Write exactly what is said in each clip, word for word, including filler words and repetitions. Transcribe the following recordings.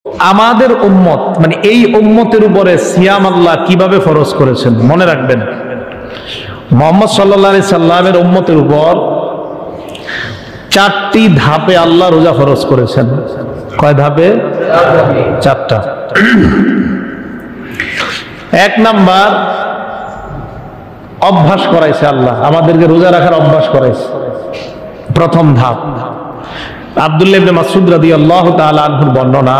আমাদের উম্মত মানে এই উম্মতের উপরে সিয়াম আল্লাহ কিভাবে ফরজ করেছেন মনে রাখবেন। মুহাম্মদ সাল্লাল্লাহু আলাইহি সাল্লামের উম্মতের উপর চারটি ধাপে আল্লাহ রোজা ফরজ করেছেন। কয় ধাপে? চারটা। এক নাম্বার, অভ্যাস করাইছে আল্লাহ, আমাদেরকে রোজা রাখার অভ্যাস করাইছে। প্রথম ধাপ আব্দুল্লাহ ইবনে মাসউদ রাদিয়াল্লাহু তাআলা আনহুর বর্ণনা,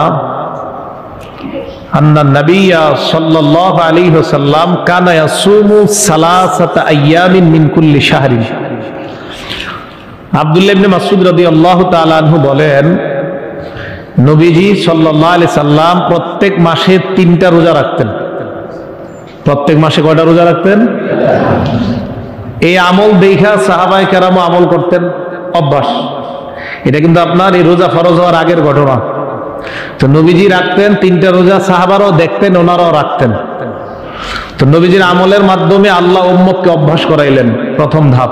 আন্না নবিয়্যা সাল্লাল্লাহু আলাইহি ওয়াসাল্লাম কানা ইয়াসুমু সালাসাতা আইয়ামিন মিন কুল্লি শাহরিন। আব্দুল্লাহ ইবনে মাসউদ রাদিয়াল্লাহু তাআলা আনহু বলেন, নবীজি সাল্লাল্লাহু আলাইহি সাল্লাম প্রত্যেক মাসে তিনটা রোজা রাখতেন। প্রত্যেক মাসে কয়টা রোজা রাখতেন? এই আমল দেখা সাহাবায়ে কেরাম আমল করতেন, অভ্যাস। এটা কিন্তু আপনার এই রোজা ফরজ হওয়ার আগের ঘটনা। তো নবীজি রাখতেন তিনটা রোজা, সাহাবারাও দেখতেন, ওনারাও রাখতেন। তো নবীজির আমলের মাধ্যমে আল্লাহ উম্মতকে অভ্যাস করাইলেন, প্রথম ধাপ।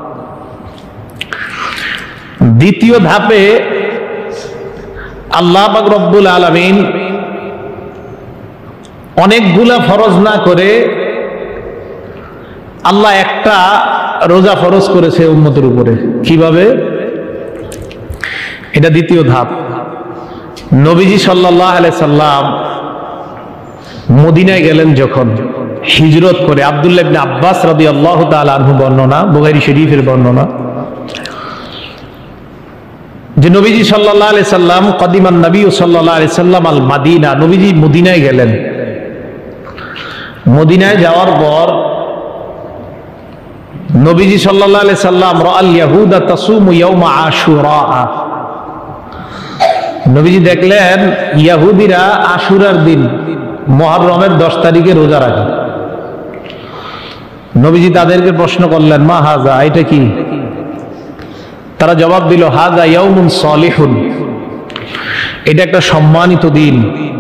দ্বিতীয় ধাপে আল্লাহ পাক রব্বুল আলামিন অনেকগুলা ফরজ না করে আল্লাহ একটা রোজা ফরজ করেছে উম্মতের উপরে। কিভাবে? এটা দ্বিতীয় ধাপ। নবীজি সাল্লাল্লাহু আলাইহি সাল্লাম মদিনায় গেলেন যখন হিজরত করে, আব্দুল্লাহ ইবনে আব্বাস রাদিয়াল্লাহু তাআলা আনহু বর্ণনা, বুখারী শরীফের বর্ণনা, যে নবীজি সাল্লাল্লাহু আলাইহি সাল্লাম কদিমান নবী সাল্লাল্লাহু আলাইহি সাল্লাম আল মাদিনা, নবীজি মদিনায় গেলেন। মদিনায় যাওয়ার পর নবীজি সাল্লাল্লাহু আলাইহি সাল্লাম রাআল ইয়াহুদা তাসুমু ইয়াউমা আশুরা, নবীজি দেখলেন ইহুদিরা আশুরার দিন মুহররমের দশ তারিখে রোজা রাখে। নবীজি তাদেরকে প্রশ্ন করলেন, মা হাজা, এটা কি? তারা জবাব দিল, হাজা ইয়াউমুন সালিহুন, এটা একটা সম্মানিত দিন।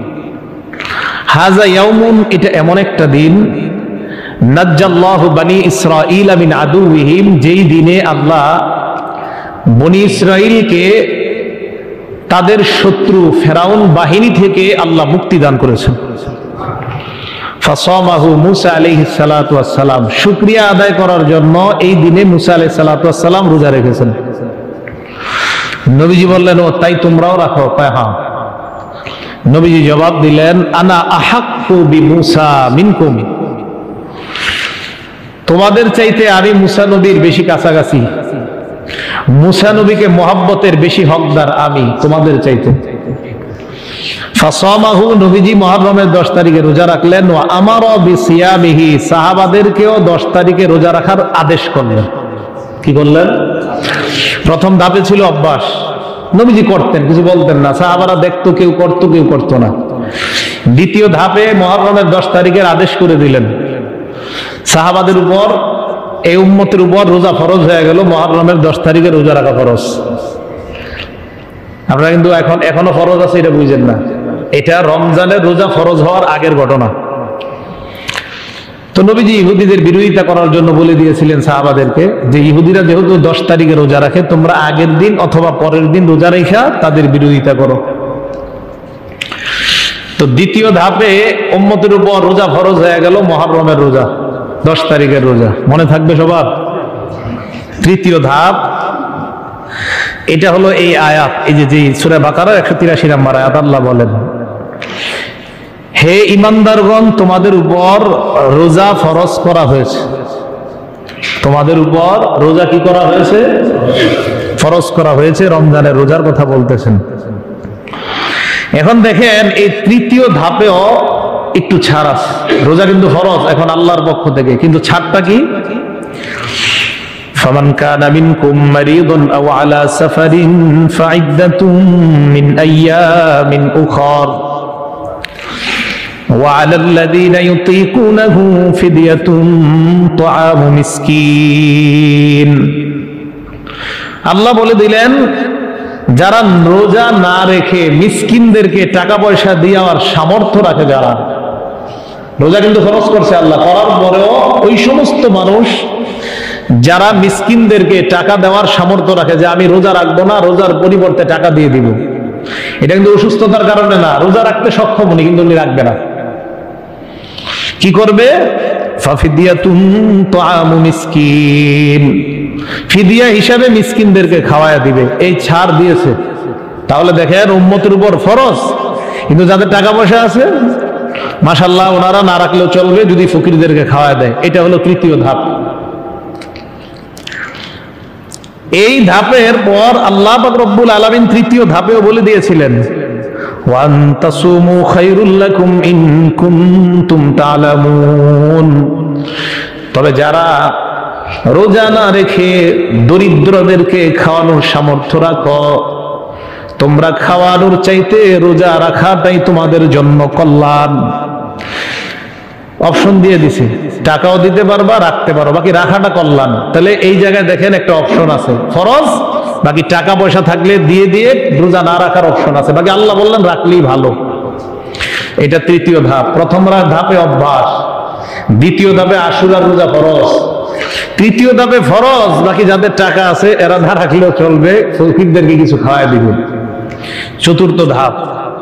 হাজা ইয়াউমুন, এটা এমন একটা দিন, নাজ্জাল্লাহু বনি ইসরাঈল মিন আদুওয়িহিম, যেই দিনে আল্লাহ বনি ইসরাঈলকে তাদের শত্রু ফেরাউন বাহিনী থেকে আল্লাহ মুক্তি দান করেছেন। ফাসামাহু মুসা আলাইহিস সালাতু ওয়াস সালাম, শুকরিয়া আদায় করার জন্য এই দিনে মুসা আলাইহিস সালাতু ওয়াস সালাম রোজা রেখেছেন। নবীজি বললেন, ও তাই তোমরাও রাখো? কয় হ্যাঁ। নবীজি জবাব দিলেন, আনা আহাক্কু বিমুসা মিনকুম, তোমাদের চাইতে আমি মুসা নবীর বেশি কাছাকাছি, মুসা নবীকে মোহাব্বতের বেশি হকদার আমি তোমাদের চাইতে। ফাসামাহু, নবীজি মুহররমের দশ তারিখে রোজা রাখলেন। ওয়া আমারা বিসিয়ামিহি, সাহাবাদেরকেও দশ তারিখে রোজা রাখার আদেশ করলেন। কি করলেন? প্রথম ধাপে ছিল অভ্যাস, নবীজি করতেন, কিছু বলতেন না, সাহাবারা দেখতো, কেউ করতো কেউ করতো না। দ্বিতীয় ধাপে মুহররমের দশ তারিখের আদেশ করে দিলেন সাহাবাদের উপর, এই উম্মতের উপর রোজা ফরজ হয়ে গেল, মুহররমের দশ তারিখে রোজা রাখা ফরজ। আপনারা কিন্তু এখন এখনো ফরজ আছে এটা বুঝেন না, এটা রমজানের রোজা ফরজ হওয়ার আগের ঘটনা। তো নবীজি ইহুদিদের বিরোধিতা করার জন্য বলে দিয়েছিলেন সাহাবাদেরকে যে ইহুদিরা যেহেতু দশ তারিখে রোজা রাখে, তোমরা আগের দিন অথবা পরের দিন রোজা রেখা তাদের বিরোধিতা করো। তো দ্বিতীয় ধাপে উম্মতের উপর রোজা ফরজ হয়ে গেল, মুহররমের রোজা, দশ তারিখের রোজা, মনে থাকবে সবার। তৃতীয় ধাপ, এটা হলো এই আয়াত, এই যে সূরা বাকারার একশো তিরাশি নম্বর আয়াত, আল্লাহ বলেন, হে ইমানদারগণ, তোমাদের উপর রোজা ফরজ করা হয়েছে। তোমাদের উপর রোজা কি করা হয়েছে? ফরজ করা হয়েছে। রমজানের রোজার কথা বলতেছেন। এখন দেখেন এই তৃতীয় ধাপেও একটু ছাড় আছে। রোজা কিন্তু ফরজ এখন আল্লাহর পক্ষ থেকে, কিন্তু ছাড়টা কি? ফামান কানা মিনকুম মারিদুন আও আলা সাফারিন ফাইদ্দাতুম মিন আইয়ামিন উখর ওয়া আলাল্লাযীনা ইউতীকুনাহু ফিদিয়াতুন তুআমু মিসকিন। আল্লাহ বলে দিলেন, যারা রোজা না রেখে মিসকিনদেরকে টাকা পয়সা দেওয়ার সামর্থ্য রাখে, যারা রোজা কিন্তু খরচ করছে আল্লাহ, করার পরেও ওই সমস্ত মানুষ যারা মিসকিনদেরকে টাকা দেওয়ার সামর্থ্য রাখে, যে আমি রোজা রাখবো না, রোজার পরিবর্তে টাকা দিয়ে দিব, এটা কিন্তু অসুস্থতার কারণে না, রোজা রাখতে সক্ষম উনি, কিন্তু উনি রাখবে না। কি করবে? ফাফিদিয়াতুন তুআমু মিসকিন, ফিদিয়া হিসাবে মিসকিনদেরকে খাওয়ায়া দিবে। এই ছাড় দিয়েছে। তাহলে দেখেন উম্মতের উপর ফরজ, কিন্তু যাদের টাকা পয়সা আছে মাশাআল্লাহ ওনারা না রাখলেও চলবে যদি ফকিরদেরকে খাওয়ায় দেয়। এটা হলো তৃতীয় ধাপ। এই ধাপের পর আল্লাহ পাক রব্বুল আলামিন তৃতীয় ধাপেও বলে দিয়েছিলেন, ওয়ান তাসুমু খায়রুল লাকুম ইন কুনতুম তা'লামুন, তবে যারা রোজা না রেখে দরিদ্রদেরকে খাওয়ানোর সামর্থ্য রাখো, তোমরা খাওয়ানোর চাইতে রোজা রাখাটাই তোমাদের জন্য কল্যাণ। অপশন দিয়ে দিছে, টাকাও দিতে পারবা, রাখতে পারো, বাকি রাখাটা কল্যাণ। তাহলে এই জায়গায় দেখেন একটা অপশন আছে, ফরজ, বাকি টাকা পয়সা থাকলে দিয়ে দিয়ে রোজা না রাখার অপশন আছে, বাকি আল্লাহ বললেন রাখলেই ভালো। এটা তৃতীয় ধাপ। প্রথম ধাপে অভ্যাস, দ্বিতীয় ধাপে আশুরার রোজা ফরজ, তৃতীয় ধাপে ফরজ, বাকি যাদের টাকা আছে এরা না রাখলেও চলবে, ফকিরদেরকে কিছু খাওয়াই দিবে। চতুর্থ ধাপ,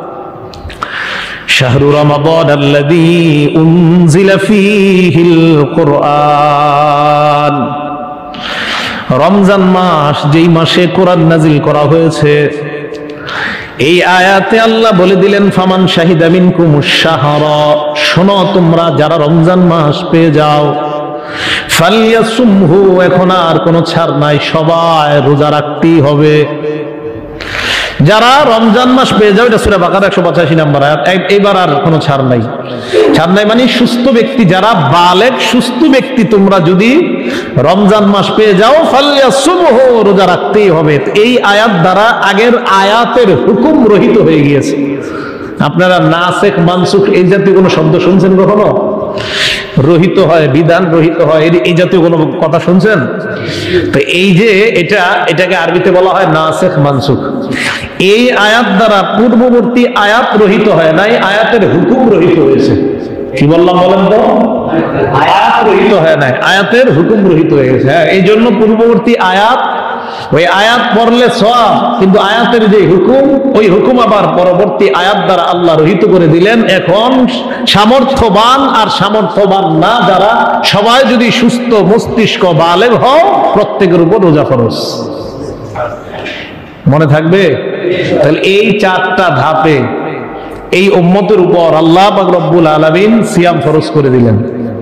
শাহরু রমাদান আল্লাযী উনজিলা ফীহিল কুরআন, রমজান মাস যেই মাসে কোরআন নাজিল করা হয়েছে। এই আয়াতে আল্লাহ বলে দিলেন, ফামান শাহিদা মিনকুমুশ শাহরা, শোনো তোমরা যারা রমজান মাস পেয়ে যাও, ফালইয়াসুমহু, এখন আর কোনো ছাড় নাই, সবাই রোজা রাখতেই হবে। যারা রমজান মাস পেয়ে যাও, এটা সূরা বাকারা একশো পঁচাশি নম্বর আয়াত, এইবার আর কোনো ছাড় নাই। ছাড় নাই মানে সুস্থ ব্যক্তি, যারা বালেগ সুস্থ ব্যক্তি, তোমরা যদি রমজান মাস পেয়ে যাও, ফালইয়াসুমহু, রোজা রাখতেই হবে। এই আয়াত দ্বারা আগের আয়াতের হুকুম রহিত হয়ে গিয়েছে। আপনারা নাসেখ মানসুখ এই জাতীয় কোনো শব্দ শুনছেন কখনো? রহিত হয়, বিধান রহিত হয়, এই জাতীয় কোনো কথা শুনছেন? তো এই যে এটা, এটাকে আরবিতে বলা হয় নাসেখ মানসুখ। এই আয়াত দ্বারা পূর্ববর্তী আয়াত রহিত হয় নাই, আয়াতের হুকুম রহিত হয়েছে। কি বললাম বলেন তো? আয়াত রহিত হয় নাই, আয়াতের হুকুম রহিত হয়ে গেছে। হ্যাঁ, এই জন্য পূর্ববর্তী আয়াত, ওই আয়াত পড়লে সওয়াব, কিন্তু আয়াতের যে হুকুম, ওই হুকুম আবার পরবর্তী আয়াত দ্বারা আল্লাহ রহিত করে দিলেন। এখন সামর্থ্যবান আর সামর্থ্যবান না যারা, সবাই যদি সুস্থ মস্তিষ্ক বালেগ হও, প্রত্যেকের উপর রোজা ফরজ। মনে থাকবে? তাহলে এই চারটা ধাপে এই উম্মতের উপর আল্লাহ পাক রব্বুল আলামিন সিয়াম ফরজ করে দিলেন।